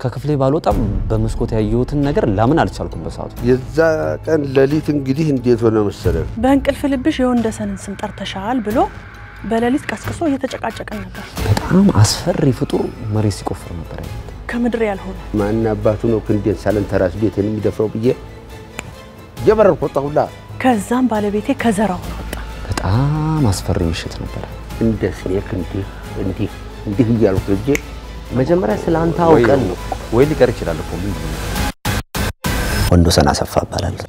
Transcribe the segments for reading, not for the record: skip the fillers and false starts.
ከክፍሌ ባልወጣም በመስኮት ያየሁትን ነገር ላምን አልቻልኩም በሰዓቱ የዛ ቀን ለሊት እንግዲህ እንዴት ሆነ መሰለህ በእንቅልፍ ልብሽ የወንደሰንን ስም ጠርተሻል ብሎ በለሊት ቀስቅሶ እየተጨቃጨቀን ነበር በጣም አስፈሪ ፍጡር መሬት ሲቆፍር ነበር ከምድር ያልሆነ ማን አባቱ ነው ክንዴን ሳለን ተራስ ቤቴን የሚደፍረው ብዬ የበረርኩ ወጣሁላ ከዛም ባለቤቴ ከዘራው ወጣ በጣም አስፈሪ ምሽት ነበር እንደ ስኔክ እንዲህ እያልኩ እጄ መጀመሪያ ስላንተ አውቀን ነው ወይ ሊቀር ይችላል እኮ ምንድነው ወንዶሰን አሰፋ እባላለሁ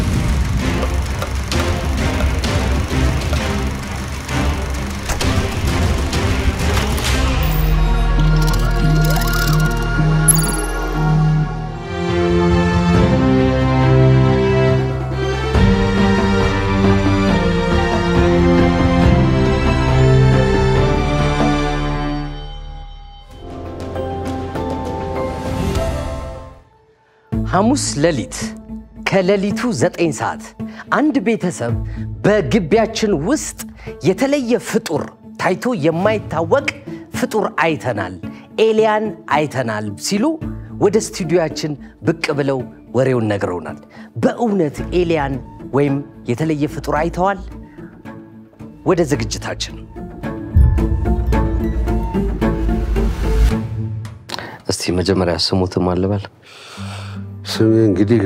ሐሙስ ለሊት ከለሊቱ 9 ሰዓት አንድ ቤተሰብ በግቢያችን ውስጥ የተለየ ፍጡር ታይቶ የማይታወቅ ፍጡር አይተናል ኤሊያን አይተናል ሲሉ ወደ ስቱዲዮአችን ብቅ ብለው ወሬውን ነግረውናል በእውነት ኤሊያን ወይም የተለየ ፍጡር አይተዋል ወደ ዝግጅታችን እስቲ መጀመሪያ ስሙት ማለበል ስሜ እንግዲህ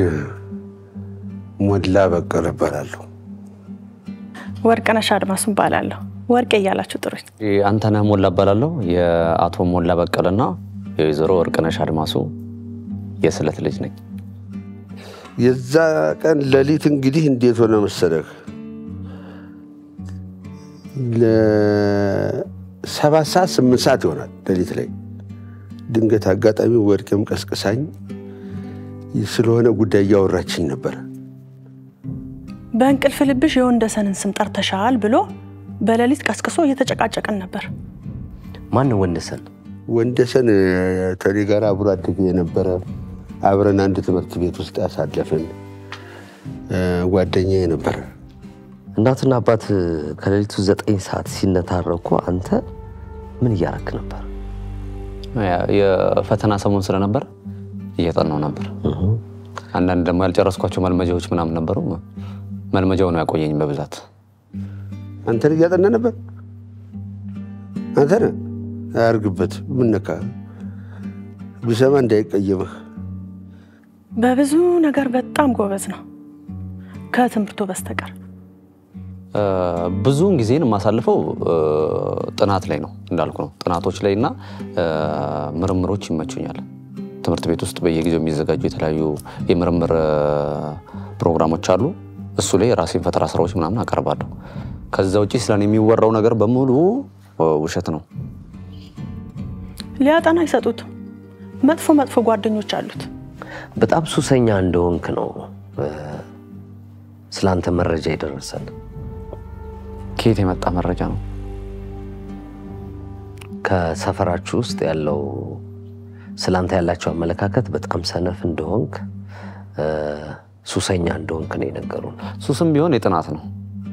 ሞላ በቀለ እባላለሁ ወርቅነሽ አድማሱ እባላለሁ ወርቄ እያላችሁ ጥሩኝ አንተነህ ሞላ እባላለሁ የአቶ ሞላ በቀለና የወይዘሮ ወርቅነሽ አድማሱ የስለት ልጅ ነኝ የዛ ቀን ለሊት እንግዲህ እንዴት ሆነ መሰለህ ለ7 ሰዓት 8 ሰዓት ይሆናል ለሊት ላይ ድንገት አጋጣሚ ወርቄም ቀስቅሳኝ ስለሆነ ጉዳይ ያወራችኝ ነበር በእንቅልፍ ልብሽ የወንደሰንን ስም ጠርተሻል ብሎ በለሊት ቀስቅሶ እየተጨቃጨቀን ነበር ማን ነው ወንደሰን ወንደሰን ተሪ ጋር አብሮ አደገ የነበረ አብረን አንድ ትምህርት ቤት ውስጥ ያሳለፈን ጓደኛዬ ነበር እናትና አባት ከለሊቱ 9 ሰዓት ሲነታረኩ አንተ ምን ያረክ ነበር የፈተና ሰሞን ስለነበር እየጠናው ነበር አንዳንድ ደግሞ ያልጨረስኳቸው መልመጃዎች ምናምን ነበሩ መልመጃው ነው ያቆየኝ በብዛት አንተ እያጠና ነበር አንተ አርግበት ምን ነካ ብሰማ እንዳይቀየምህ በብዙ ነገር በጣም ጎበዝ ነው ከትምህርቱ በስተቀር ብዙውን ጊዜን ማሳልፈው ጥናት ላይ ነው እንዳልኩ ነው ጥናቶች ላይና ምርምሮች ይመቹኛል ትምህርት ቤት ውስጥ በየጊዜው የሚዘጋጁ የተለያዩ የምርምር ፕሮግራሞች አሉ እሱ ላይ ራሴን ፈጠራ ስራዎች ምናምን አቀርባለሁ ከዛ ውጪ ስለኔ የሚወራው ነገር በሙሉ ውሸት ነው ሊያጠና ይሰጡት መጥፎ ጓደኞች አሉት በጣም ሱሰኛ እንደሆንክ ነው ስላንተ መረጃ ይደርሳል ከየት የመጣ መረጃ ነው ከሰፈራችሁ ውስጥ ያለው ስላንተ ያላችሁ አመለካከት በጣም ሰነፍ እንደሆንክ ሱሰኛ እንደሆንክ ነው የነገሩን ሱስም ቢሆን የጥናት ነው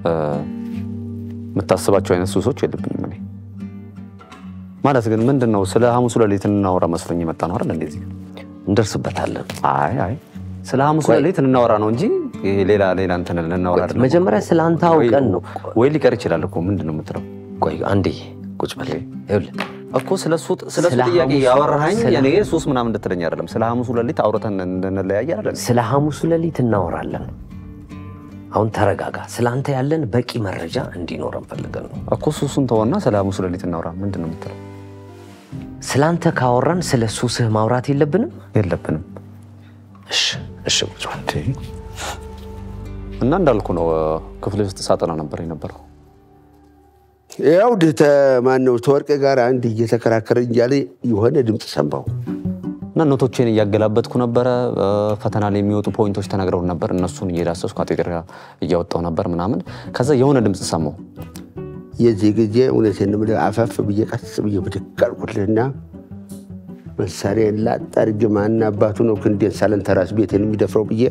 መታሰባቸው አይነት ሱሶች የለብኝም እኔ ማለት ግን ምንድነው ስለ ሐሙስ ለሊት እናወራ መስሎኝ የመጣ ነው አይደል እንደዚህ እንደርስበታለን አይ ስለ ሐሙስ ለሊት እናወራ ነው እንጂ ሌላ እንትን እናወራ አይደል መጀመሪያ ስላንተ አውቀን ነው ወይ ሊቀር ይችላል እኮ ምንድነው የምትለው ቆይ አንዴ ቁጭ በል ይኸውልህ እኮ ስለሱ ጥያቄ ያወራኸኝ እኔ ሱስ ምናምን እንድትለኝ አይደለም ስለ ሐሙስ ለሊት አውርተን እንለያይ አይደል ስለ ሐሙስ ለሊት እናወራለን አሁን ተረጋጋ ስላንተ ያለን በቂ መረጃ እንዲኖረን ፈልገን ነው እኮ ሱሱን ተወና ስለ ሐሙስ ለሊት እናወራ ምንድነው የምትለው ስላንተ ካወራን ስለ ሱስህ ማውራት የለብንም እሺ ቁጭ በል እና እንዳልኩ ነው ክፍል ውስጥ ሳጠና ነበር የነበረው ያው ማን ነው ተወርቀ ጋር አንድ እየተከራከረኝ ያለ የሆነ ድምጽ ሰማው እና ኖቶቼን እያገላበጥኩ ነበር ፈተና ላይ የሚወጡ ፖይንቶች ተነግረው ነበር እነሱን እየዳሰስኩ አጥቂራ እያወጣው ነበር ምናምን ከዛ የሆነ ድምጽ ሰማው የዚህ ጊዜ እውነቴን ነው አፈፍ ብዬ ቀስ ብዬ ብድቃልኩልና መሳሪያ ላጣርግ ማን አባቱ ነው ክንዴን ሳለን ተራስ ቤቴን የሚደፍረው ብዬ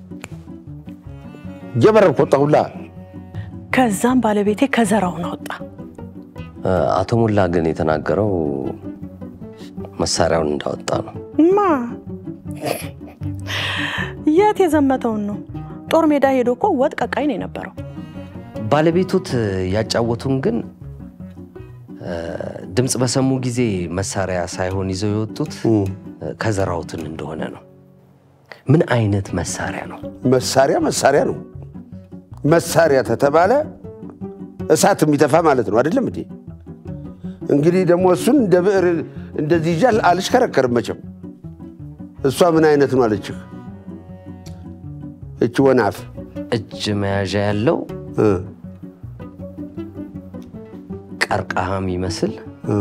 የበረርኩ ወጣሁላ ከዛም ባለቤቴ ከዘራው ወጣ አቶ ሞላ ግን የተናገረው መሳሪያውን እንዳወጣ ነው ማ የት የዘመተውን ነው ጦር ሜዳ ሄዶ እኮ ወጥ ቀቃይ ነው የነበረው ባለቤቱት ያጫወቱን ግን ድምጽ በሰሙ ጊዜ መሳሪያ ሳይሆን ይዘው የወጡት ከዘራውትን እንደሆነ ነው ምን አይነት መሳሪያ ነው መሳሪያ ነው መሳሪያ ተተባለ እሳት የሚተፋ ማለት ነው አይደለም እንዴ እንግዲህ ደግሞ እሱን እንደ ብዕር እንደዚህ ይጃል አልሽከረከርም መቼም እሷ ምን አይነት ነው አለች እቺ ወናፍ እጅ መያዣ ያለው ቀርቃሃም ይመስል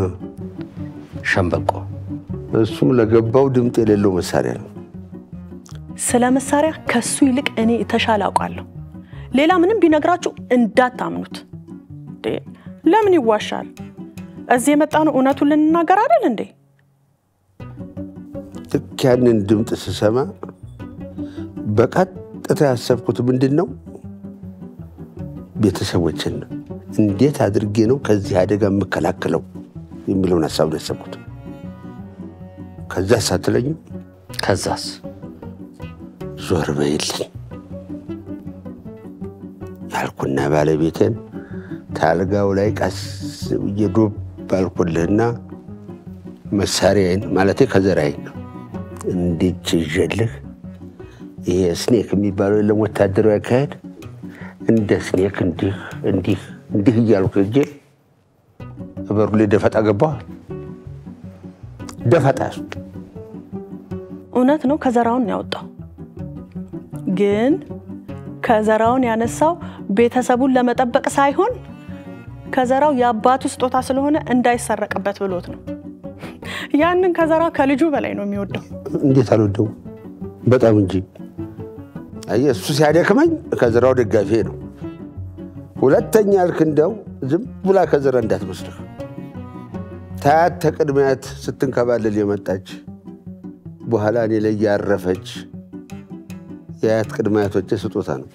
ሸምበቆ እሱም ለገባው ድምጥ የሌለው መሳሪያ ነው ስለ መሳሪያ ከሱ ይልቅ እኔ ተሻለ አውቃለሁ ሌላ ምንም ቢነግራችሁ እንዳታምኑት ለምን ይዋሻል እዚህ የመጣነው እውነቱን ልንናገር አይደል እንዴ ትክያንን ድምጥ ሲሰማ በቀጥታ ያሰብኩት ምንድነው ቤተሰቦችን እንዴት አድርጌ ነው ከዚህ አደጋ መከላከለው የሚለውን ሐሳብ ነው ያሰብኩት ከዛ ሳትለኝ ከዛስ ዞር በይልኝ ያልኩና ባለቤቴን ታልጋው ላይ ቀስ ይዶብ ባልኩልህና መሳሪያዬን ማለቴ ከዘራዬን እንዴት ይጀልህ ይሄ ስኔክ የሚባለው የለም ወታደራዊ አካሄድ እንደ ስኔክ እንዲህ እያልኩ እጄ በሩ ላይ ደፈጣ ገባሁ ደፈጣ እውነት ነው ከዘራውን ያወጣው ግን ከዘራውን ያነሳው ቤተሰቡን ለመጠበቅ ሳይሆን ከዘራው ያባቱ ስጦታ ስለሆነ እንዳይሰረቅበት ብሎት ነው ያንን ከዘራው ከልጁ በላይ ነው የሚወደው እንዴት አልወደው በጣም እንጂ እሱ ሲያደክመኝ ከዘራው ደጋፊ ነው ሁለተኛ አልክንደው ዝም ብላ ከዘራ እንዳትመስልህ ታያት ተቀድሚያት ስትንከባለል የመጣች በኋላ እኔ ላይ ያረፈች ያያት ቅድማያቶች ስጦታ ነው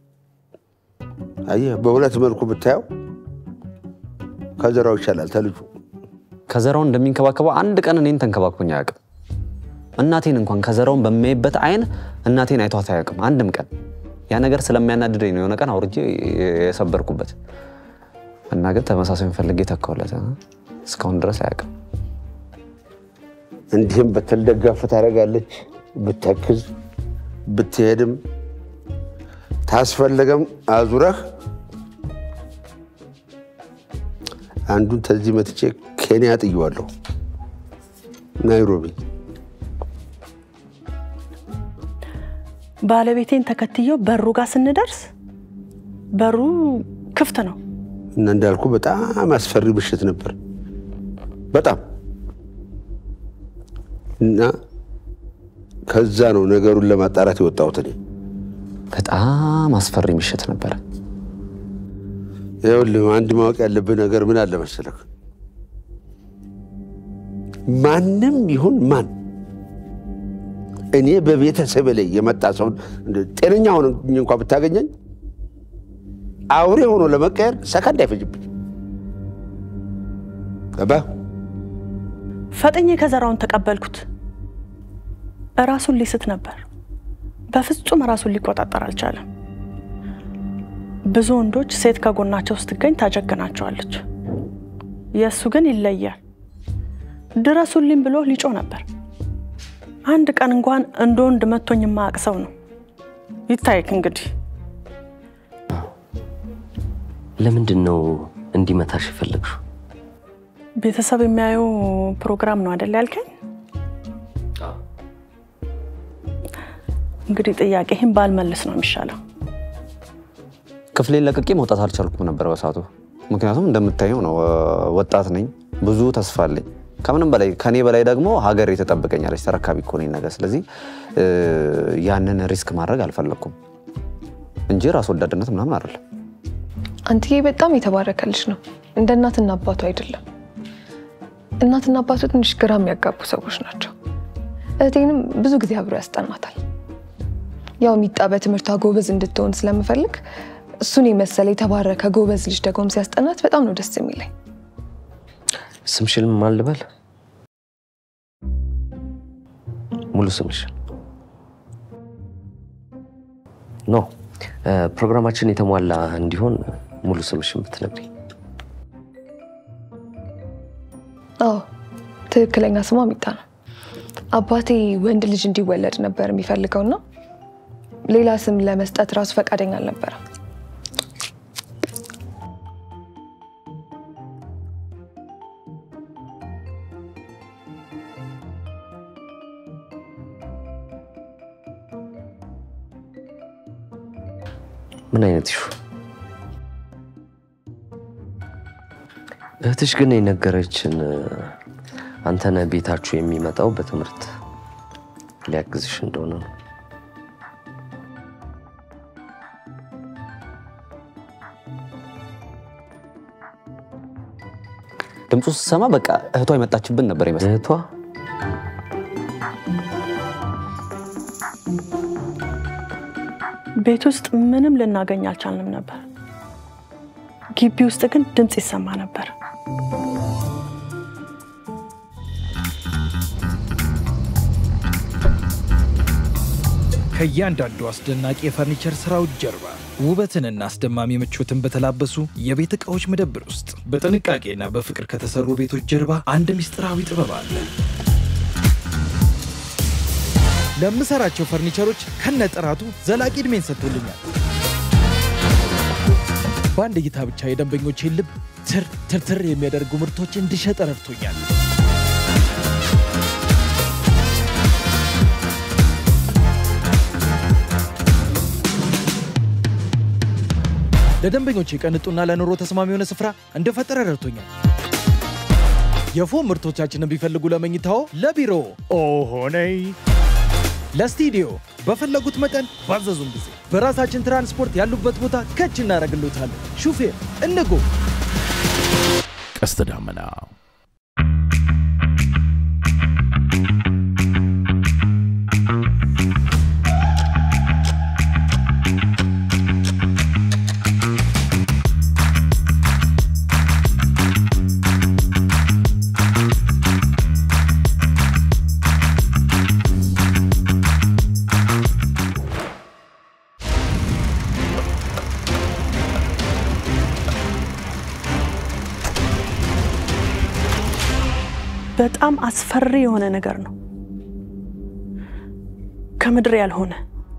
አየህ በሁለት መልኩ ብታየው ከዘራው ይሻላል ተልጁ ከዘራው እንደሚንከባከበው አንድ ቀን እኔን ተንከባክቦኝ አያውቅም እናቴን እንኳን ከዘራውን በሚያይበት አይን እናቴን አይቷት አያውቅም አንድም ቀን ያ ነገር ስለሚያናድደኝ ነው የሆነ ቀን አውርጄ የሰበርኩበት እና ግን ተመሳሳይ ፈልጌ ተከውለታ እስካሁን ድረስ አያውቅም እንዲህም በተልደጋፍ ታረጋለች ብትተክዝ ብትሄድም ታስፈልገም አዙረህ አንዱን ተዚህ መጥቼ ኬንያ ጥየዋለሁ ናይሮቢ ባለቤቴን ተከትየው በሩ ጋር ስንደርስ በሩ ክፍት ነው እና እንዳልኩ በጣም አስፈሪ ምሽት ነበር በጣም እና ከዛ ነው ነገሩን ለማጣራት የወጣሁት እኔ በጣም አስፈሪ ምሽት ነበር ይኸውልህ አንድ ማወቅ ያለብህ ነገር ምን አለ መሰለህ ማንም ይሁን ማን እኔ በቤተሰብ ላይ የመጣ ሰው ጤነኛ ሆኖ እንኳን ብታገኘኝ አውሬ ሆኖ ለመቀየር ሰከንድ አይፈጅብኝ አባ ፈጥኜ ከዘራውን ተቀበልኩት ራሱን ሊስት ነበር በፍጹም ራሱን ሊቆጣጠር አልቻለም ብዙ ወንዶች ሴት ከጎናቸው ስትገኝ ታጀግናቸዋለች የሱ ግን ይለያል ድረሱልኝ ብሎ ሊጮ ነበር አንድ ቀን እንኳን እንደወንድ መቶኝ ማቅሰው ነው ይታይክ እንግዲህ ለምንድን ነው እንዲመታሽ ይፈልግሽው ቤተሰብ የሚያየው ፕሮግራም ነው አይደል ያልከኝ እንግዲህ ጥያቄህን ባልመልስ ነው የሚሻለው ክፍሌን ለቅቄ መውጣት አልቻልኩም ነበር በሳቱ ምክንያቱም እንደምታየው ነው ወጣት ነኝ ብዙ ተስፋ አለኝ ከምንም በላይ ከኔ በላይ ደግሞ ሀገር የተጠበቀኛለች ተረካቢ እኮ ነኝ ነገ ስለዚህ ያንን ሪስክ ማድረግ አልፈለኩም እንጂ ራስ ወዳድነት ምናምን አይደለም አንተዬ በጣም የተባረከልሽ ነው እንደ እናትና አባቱ አይደለም እናትና አባቱ ትንሽ ግራ የሚያጋቡ ሰዎች ናቸው እህቴንም ብዙ ጊዜ አብሮ ያስጠናታል ያው ሚጣ በትምህርቷ ጎበዝ እንድትሆን ስለምፈልግ እሱን የመሰለ የተባረከ ጎበዝ ልጅ ደግሞ ሲያስጠናት በጣም ነው ደስ የሚለኝ ስምሽን ማን ልበል ሙሉ ስምሽ? ኖ ፕሮግራማችን የተሟላ እንዲሆን ሙሉ ስምሽን ብትነግሪኝ። ትክክለኛ ስሟ ሚጣ ነው። አባቴ ወንድ ልጅ እንዲወለድ ነበር የሚፈልገውና ሌላ ስም ለመስጠት ራሱ ፈቃደኛ አልነበረም። ምን አይነት ይሹ? እህትሽ ግን የነገረችን አንተነ ቤታችሁ የሚመጣው በትምህርት ሊያግዝሽ እንደሆነ ነው። ድምፁ ሲሰማ በቃ እህቷ የመጣችብን ነበር ይመስል። እህቷ ቤት ውስጥ ምንም ልናገኝ አልቻልንም ነበር። ግቢ ውስጥ ግን ድምጽ ይሰማ ነበር። ከእያንዳንዱ አስደናቂ የፈርኒቸር ስራዎች ጀርባ ውበትንና አስደማሚ ምቾትን በተላበሱ የቤት ዕቃዎች መደብር ውስጥ በጥንቃቄና በፍቅር ከተሰሩ ቤቶች ጀርባ አንድ ምስጢራዊ ጥበብ አለ። ለምሰራቸው ፈርኒቸሮች ከነጥራቱ ዘላቂ ዕድሜን ሰጥቶልኛል። በአንድ እይታ ብቻ የደንበኞቼን ልብ ትርትር የሚያደርጉ ምርቶች እንድሸጥ ረድቶኛል። ለደንበኞቼ ቀንጡና ለኑሮ ተስማሚ የሆነ ስፍራ እንደፈጠረ ረድቶኛል። የፎም ምርቶቻችንን ቢፈልጉ ለመኝታው፣ ለቢሮ ኦሆነይ ለስቱዲዮ በፈለጉት መጠን ባዘዙን ጊዜ በራሳችን ትራንስፖርት ያሉበት ቦታ ከች እናደርግልዎታለን። ሹፌር እንጎ ቀስተ ዳመና በጣም አስፈሪ የሆነ ነገር ነው። ከምድር ያልሆነ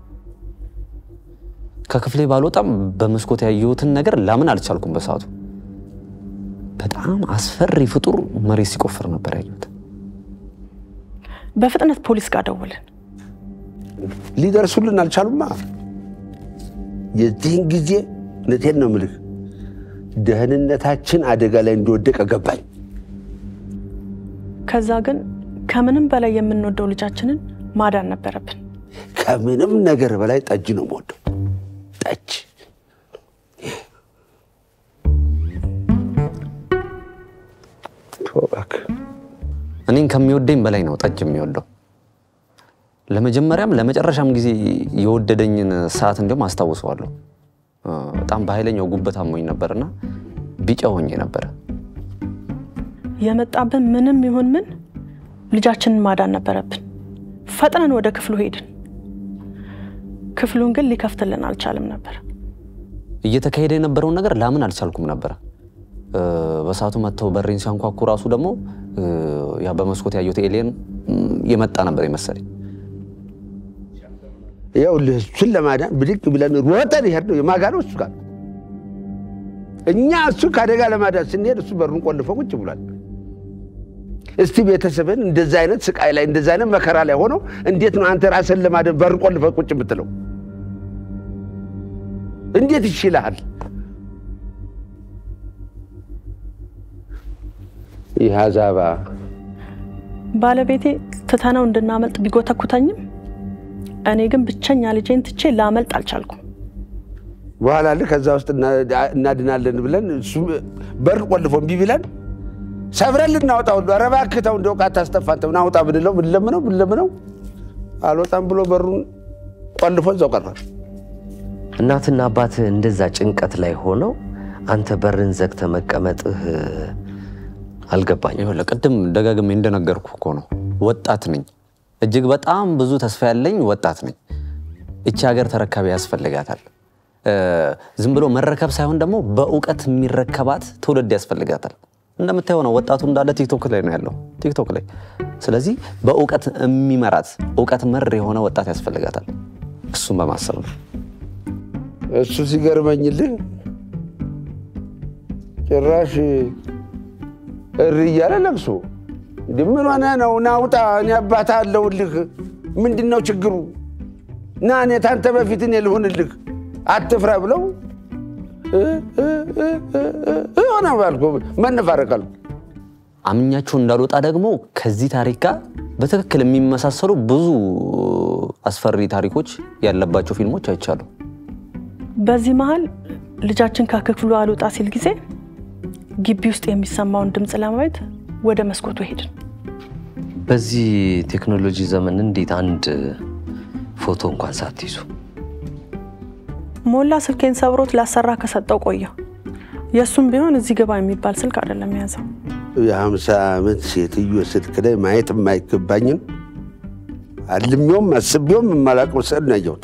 ከክፍሌ ባልወጣም በመስኮት ያየሁትን ነገር ላምን አልቻልኩም። በሰዓቱ በጣም አስፈሪ ፍጡር መሬት ሲቆፍር ነበር ያየሁት። በፍጥነት ፖሊስ ጋር ደወልን። ሊደርሱልን አልቻሉማ። የዚህን ጊዜ እውነቴን ነው የምልህ ደህንነታችን አደጋ ላይ እንደወደቀ ገባኝ። ከዛ ግን ከምንም በላይ የምንወደው ልጃችንን ማዳን ነበረብን። ከምንም ነገር በላይ ጠጅ ነው የምወደው። ጠጅ ቶባክ እኔን ከሚወደኝ በላይ ነው ጠጅ የሚወደው። ለመጀመሪያም ለመጨረሻም ጊዜ የወደደኝን ሰዓት እንደውም አስታውሰዋለሁ። በጣም በኃይለኛው ጉበት አሞኝ ነበርና ቢጫ ሆኜ ነበር። የመጣብን ምንም ይሁን ምን ልጃችንን ማዳን ነበረብን። ፈጥነን ወደ ክፍሉ ሄድን። ክፍሉን ግን ሊከፍትልን አልቻለም ነበር። እየተካሄደ የነበረው ነገር ላምን አልቻልኩም ነበር። በሰዓቱ መተው በሬን ሲያንኳኩ ራሱ ደግሞ ያ በመስኮት ያየሁት ኤሊየን የመጣ ነበር የመሰለኝ። ያው እሱን ለማዳን ብድግ ብለን ሮጠን ይሄድ ነው የማጋነው እሱ ጋር እኛ እሱ ካደጋ ለማዳን ስንሄድ እሱ በሩን ቆልፎ ቁጭ ብሏል። እስቲ ቤተሰብን እንደዛ አይነት ስቃይ ላይ እንደዛ አይነት መከራ ላይ ሆኖ እንዴት ነው አንተ ራስን ለማዳን በር ቆልፎ ቁጭ የምትለው? እንዴት ይችላል? ይሃዛባ ባለቤቴ ትተነው እንድናመልጥ ቢጎተኩተኝም እኔ ግን ብቸኛ ልጄን ትቼ ላመልጥ አልቻልኩም። በኋላ ከዛ ውስጥ እናድናለን ብለን እሱ በር ቆልፎ እምቢ ብለን ሰብረን ልናወጣው ኧረ እባክህ ተው እንደው ቃታ አስተፋንተው ናውጣ ብንለው ብንለምነው አልወጣም ብሎ በሩን ቆልፎ እዛው ቀረ። እናትና አባት እንደዛ ጭንቀት ላይ ሆነው አንተ በርን ዘግተህ መቀመጥህ አልገባኝ። ይኸውልህ ቅድም ደጋግሜ እንደነገርኩህ እኮ ነው ወጣት ነኝ። እጅግ በጣም ብዙ ተስፋ ያለኝ ወጣት ነኝ። እቺ ሀገር ተረካቢ ያስፈልጋታል። ዝም ብሎ መረከብ ሳይሆን ደግሞ በእውቀት የሚረከባት ትውልድ ያስፈልጋታል። እንደምታየው ነው ወጣቱ እንዳለ ቲክቶክ ላይ ነው ያለው ቲክቶክ ላይ። ስለዚህ በእውቀት የሚመራት እውቀት መር የሆነ ወጣት ያስፈልጋታል። እሱን በማሰብ ነው። እሱ ሲገርመኝልህ ጭራሽ እሪ እያለ ለቅሶ ምን ሆነ ነው ናውጣ እኔ አባት አለሁልህ ምንድነው ችግሩ ና እኔ ታንተ በፊት እኔ ልሁንልህ አትፍራ ብለው ሆነ ባልኩ መነፋረቃል አምኛቸው እንዳልወጣ ደግሞ ከዚህ ታሪክ ጋር በትክክል የሚመሳሰሉ ብዙ አስፈሪ ታሪኮች ያለባቸው ፊልሞች አይቻሉ። በዚህ መሃል ልጃችን ከክፍሉ አልወጣ ሲል ጊዜ ግቢ ውስጥ የሚሰማውን ድምጽ ለማየት ወደ መስኮቱ ሄድን። በዚህ ቴክኖሎጂ ዘመን እንዴት አንድ ፎቶ እንኳን ሳትይዙ? ሞላ ስልኬን ሰብሮት ላሰራ ከሰጠው ቆየ። የሱም ቢሆን እዚህ ገባ የሚባል ስልክ አይደለም ያዘው። የ50 ዓመት ሴትዮ ስልክ ላይ ማየት የማይገባኝን አልሚዮም አስቢዮም የማላውቀው ስዕል ነው ያየሁት።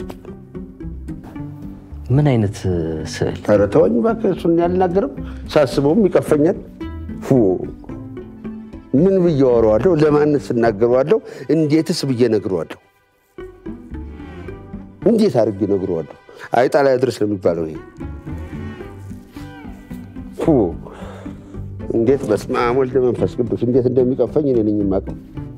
ምን አይነት ስዕል? ኧረ ተወኝ እባክህ እሱን ያልናገርም ሳስበውም ይቀፈኛል። ምን ብዬ አወራዋለሁ? ለማንስ እናገረዋለሁ? እንዴትስ ብዬ ነግረዋለሁ? እንዴት አድርጌ ነግረዋለሁ? አይጣ ላይ ድረስ ነው የሚባለው ይሄ። እንዴት በስመ አብ ወልድ መንፈስ ቅዱስ እንዴት እንደሚቀፈኝ እኔ ነኝ የማውቀው።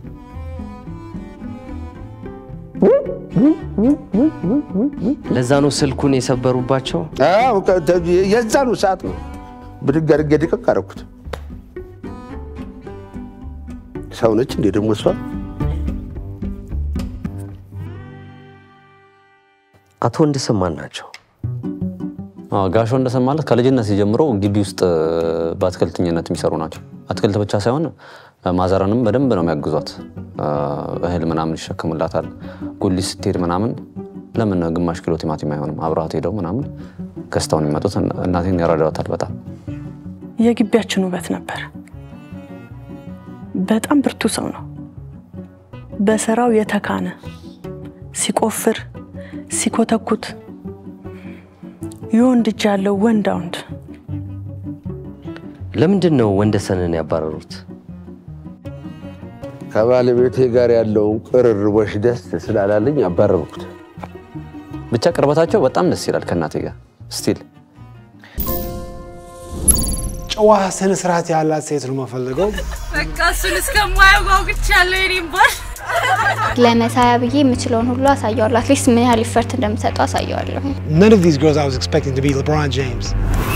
ለዛ ነው ስልኩን የሰበሩባቸው? አዎ የዛኑ ሰዓት ነው ብድግ አድርጌ ድቅቅ አደረኩት። ሰው ነች እንዴ ደግሞ እሷ? አቶ ወንድሰን ማን ናቸው? ጋሽ ወንድሰን ማለት ከልጅነት ጀምሮ ግቢ ውስጥ በአትክልተኝነት የሚሰሩ ናቸው። አትክልት ብቻ ሳይሆን ማዘራንም በደንብ ነው የሚያግዟት። እህል ምናምን ይሸከሙላታል። ጉሊት ስትሄድ ምናምን ለምን ግማሽ ኪሎ ቲማቲም አይሆንም አብራት ሄደው ምናምን ገዝተው የሚመጡት እናቴን ያረዳዋታል በጣም። የግቢያችን ውበት ነበር። በጣም ብርቱ ሰው ነው። በስራው የተካነ ሲቆፍር ሲኮተኩት የወንድ እጅ ያለው ወንዳውንድ። ለምንድን ነው ወንድሰንን ያባረሩት? ከባለቤቴ ጋር ያለውን ቅርርቦሽ ደስ ስላላለኝ አባረርኩት። ብቻ ቅርበታቸው በጣም ደስ ይላል ከእናቴ ጋር ስቲል። ጨዋ ስነ ስርዓት ያላት ሴት ነው የምፈልገው። በቃ እሱን እስከማየው ጓጉቻለሁ። የኔም ባል ለመሳያ ብዬ የምችለውን ሁሉ አሳየዋለሁ። አትሊስት ምን ያህል ኢፈርት እንደምሰጠው አሳየዋለሁ። None of these girls I was expecting to be LeBron James.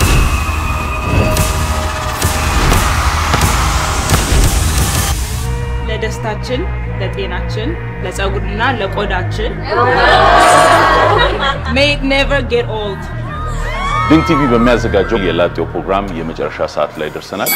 ለደስታችን፣ ለጤናችን፣ ለፀጉርና ለቆዳችን may it never get old. ድንቅ ቲቪ በሚያዘጋጀው የላጤው ፕሮግራም የመጨረሻ ሰዓት ላይ ደርሰናል።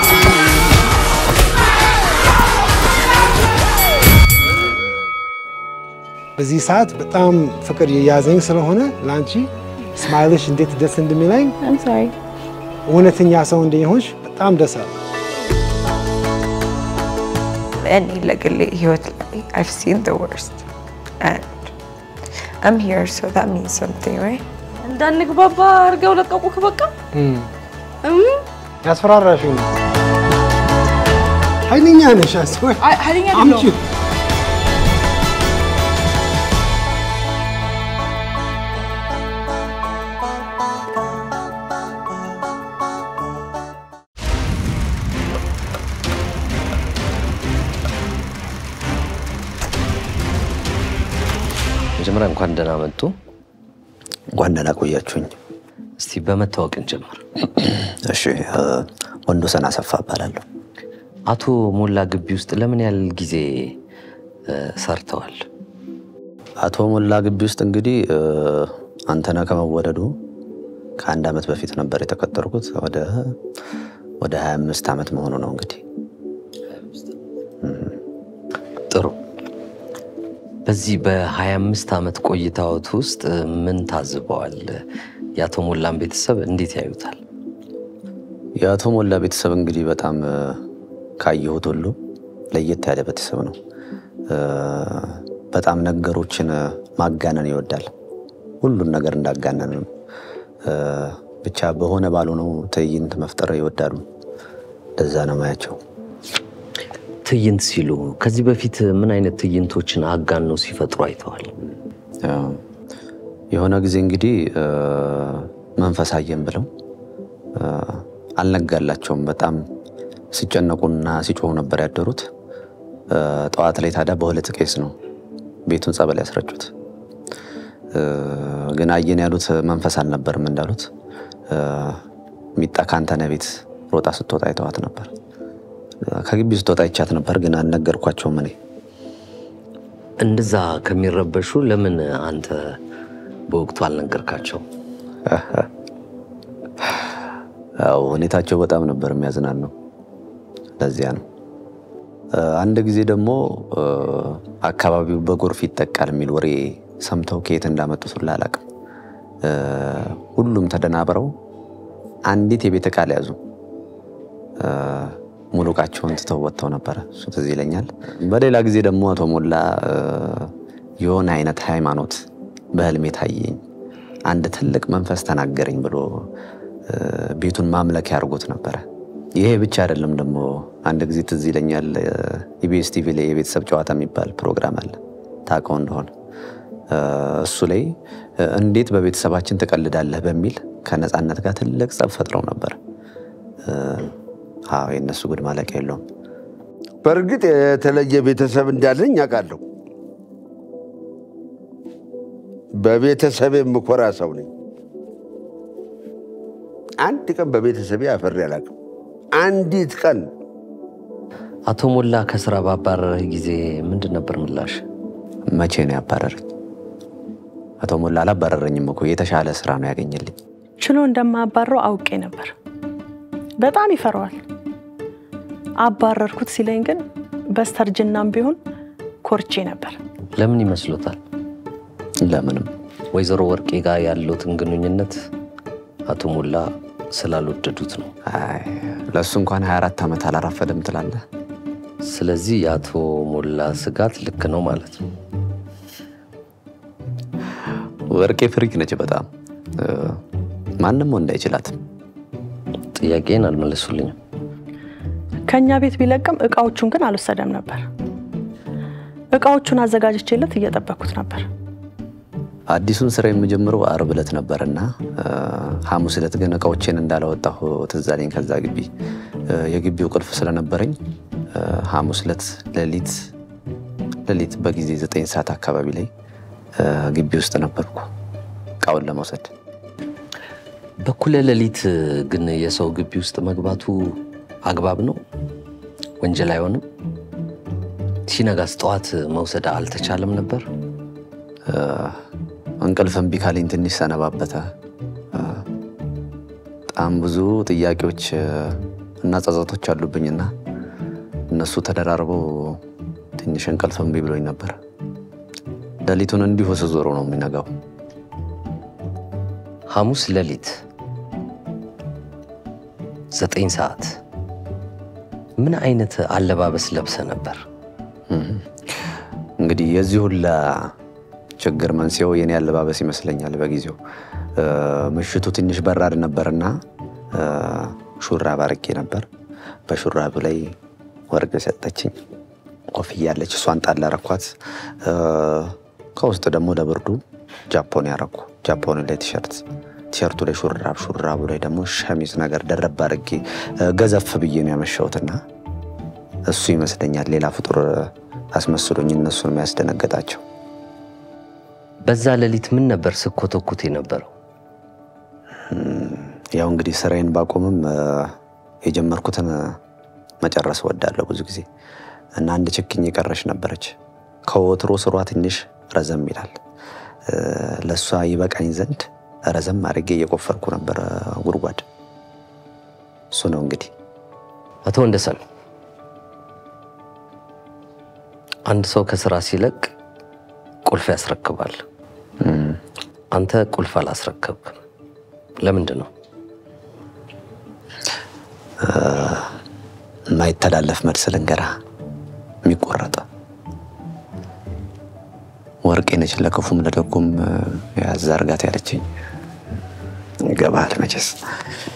በዚህ ሰዓት በጣም ፍቅር የያዘኝ ስለሆነ ላንቺ ስማይልሽ እንዴት ደስ እንደሚለኝ I'm sorry. እውነተኛ ሰው እንደሆንሽ በጣም ደስ አለ። እኔ ለግሌ ህይወት ላይ I've seen the worst and I'm here so that means something, right? እንዳንግባባ አርገው ለቀቁክ በቃ። ያስፈራራሽኝ ነው። ኃይለኛ ነሽ አስወር። ኃይለኛ ነው። መጀመሪያ እንኳን ደህና መጡ። እንኳን ደህና ቆያችሁኝ። እስቲ በመታወቅ እንጀምር። እሺ ወንድሰን አሰፋ እባላለሁ። አቶ ሞላ ግቢ ውስጥ ለምን ያህል ጊዜ ሰርተዋል? አቶ ሞላ ግቢ ውስጥ እንግዲህ አንተነህ ከመወለዱ ከአንድ ዓመት በፊት ነበር የተቀጠርኩት። ወደ 25 ዓመት መሆኑ ነው እንግዲህ። ጥሩ። በዚህ በ25 ዓመት ቆይታዎት ውስጥ ምን ታዝበዋል? የአቶ ሞላን ቤተሰብ እንዴት ያዩታል? የአቶ ሞላ ቤተሰብ እንግዲህ በጣም ካየሁት ሁሉ ለየት ያለ ቤተሰብ ነው። በጣም ነገሮችን ማጋነን ይወዳል። ሁሉን ነገር እንዳጋነን ብቻ በሆነ ባልሆነው ትዕይንት መፍጠር ይወዳሉ። ለዛ ነው ማያቸው። ትዕይንት ሲሉ ከዚህ በፊት ምን አይነት ትዕይንቶችን አጋነው ሲፈጥሩ አይተዋል? የሆነ ጊዜ እንግዲህ መንፈሳየን ብለው አልነጋላቸውም። በጣም ሲጨነቁና ሲጮሁ ነበር ያደሩት። ጠዋት ላይ ታዲያ በሁለት ቄስ ነው ቤቱን ጸበል ያስረጩት። ግን አየን ያሉት መንፈስ አልነበርም እንዳሉት ሚጣ ካንተነ ቤት ሮጣ ስትወጣ አይተዋት ነበር። ከግቢ ስትወጣ ይቻት ነበር ግን አልነገርኳቸውም። እኔ እንደዛ ከሚረበሹ ለምን አንተ በወቅቱ አልነገርካቸው? አው ሁኔታቸው በጣም ነበር የሚያዝናነው። ለዚያ ነው። አንድ ጊዜ ደግሞ አካባቢው በጎርፍ ይጠቃል የሚል ወሬ ሰምተው ከየት እንዳመጡት ሁሉ አላውቅም። ሁሉም ተደናብረው አንዲት የቤተ ቃል ያዙ። ሙሉ ዕቃቸውን ትተው ወጥተው ነበር። እሱ ትዝ ይለኛል። በሌላ ጊዜ ደግሞ አቶ ሞላ የሆነ አይነት ሃይማኖት በህልሜ ታየኝ፣ አንድ ትልቅ መንፈስ ተናገረኝ ብሎ ቤቱን ማምለክ ያርጉት ነበር። ይሄ ብቻ አይደለም። ደግሞ አንድ ጊዜ ትዝ ይለኛል ኢቢኤስ ቲቪ ላይ የቤተሰብ ጨዋታ የሚባል ፕሮግራም አለ፣ ታውቀው እንደሆነ። እሱ ላይ እንዴት በቤተሰባችን ተቀልዳለህ በሚል ከነጻነት ጋር ትልቅ ጸብ ፈጥረው ነበር። አዎ የነሱ ጉድ ማለቂያ የለውም። በእርግጥ የተለየ ቤተሰብ እንዳለኝ አውቃለሁ። በቤተሰቤ የምኮራ ሰው ነኝ። አንድ ቀን በቤተሰቤ አፈር ያላቅም አንዲት ቀን። አቶ ሞላ ከስራ ባባረረ ጊዜ ምንድን ነበር ምላሽ? መቼ ነው ያባረረኝ? አቶ ሞላ አላባረረኝም እኮ የተሻለ ስራ ነው ያገኘልኝ። ችሎ እንደማባረው አውቄ ነበር። በጣም ይፈራዋል። አባረርኩት ሲለኝ ግን በስተርጅናም ቢሆን ኮርቼ ነበር። ለምን ይመስሎታል? ለምንም። ወይዘሮ ወርቄ ጋር ያለውትን ግንኙነት አቶ ሞላ ስላልወደዱት ነው። አይ ለሱ እንኳን 24 ዓመት አላራፈደም ትላለህ። ስለዚህ የአቶ ሞላ ስጋት ልክ ነው ማለት ነው። ወርቄ ፍሪክ ነች በጣም ማንንም ወንድ አይችላትም። ጥያቄን አልመለሱልኝም። ከኛ ቤት ቢለቅም እቃዎቹን ግን አልወሰደም ነበር። እቃዎቹን አዘጋጅቼለት እየጠበቅኩት ነበር። አዲሱን ስራ የምጀምረው ዓርብ ዕለት ነበርና ሐሙስ ዕለት ግን እቃዎቼን እንዳላወጣሁ ትዝ አለኝ። ከዛ ግቢ የግቢው ቁልፍ ስለነበረኝ ሐሙስ ዕለት ሌሊት በጊዜ 9 ሰዓት አካባቢ ላይ ግቢ ውስጥ ነበርኩ እቃውን ለመውሰድ። በኩለ ሌሊት ግን የሰው ግቢ ውስጥ መግባቱ አግባብ ነው? ወንጀል አይሆንም? ሲነጋስ ጠዋት መውሰድ አልተቻለም ነበር? እንቅልፍም ቢካለኝ ትንሽ ሰነባበተ። በጣም ብዙ ጥያቄዎች እና ጸጸቶች አሉብኝና እነሱ ተደራርበው ትንሽ እንቅልፍም ቢብሎኝ ነበር። ሌሊቱን እንዲሁ ስዞሮ ነው የሚነጋው። ሐሙስ ሌሊት 9 ሰዓት ምን አይነት አለባበስ ለብሰ ነበር? እንግዲህ የዚህ ሁላ ችግር መንስኤው የኔ አለባበስ ይመስለኛል። በጊዜው ምሽቱ ትንሽ በራድ ነበርና ሹራብ አርቄ ነበር። በሹራቡ ላይ ወርቅ ሰጠችኝ፣ ኮፍያ አለች፣ እሷን ጣል አረኳት። ከውስጥ ደግሞ ለብርዱ ጃፖን ያረኩ። ጃፖን ላይ ቲሸርቱ ላይ ሹራቡ ላይ ደግሞ ሸሚዝ ነገር ደረብ አርጌ ገዘፍ ብዬ ነው ያመሻውትና እሱ ይመስለኛል ሌላ ፍጡር አስመስሎኝ እነሱን የሚያስደነገጣቸው። በዛ ሌሊት ምን ነበር ስኮተኩት የነበረው? ያው እንግዲህ ስራዬን ባቆምም የጀመርኩትን መጨረስ ወዳለሁ ብዙ ጊዜ እና አንድ ችግኝ የቀረሽ ነበረች። ከወትሮ ስሯ ትንሽ ረዘም ይላል። ለሷ ይበቃኝ ዘንድ ረዘም አድርጌ እየቆፈርኩ ነበር ጉድጓድ። እሱ ነው እንግዲህ። አቶ ወንደሰን፣ አንድ ሰው ከስራ ሲለቅ ቁልፍ ያስረክባል። አንተ ቁልፍ አላስረከብክም። ለምንድን ነው? ማይተላለፍ መልስ ልንገራ፣ የሚቆረጥ ወርቄ ነች ለክፉም ለደጉም ያዛርጋት ያለችኝ ገባል መቼስ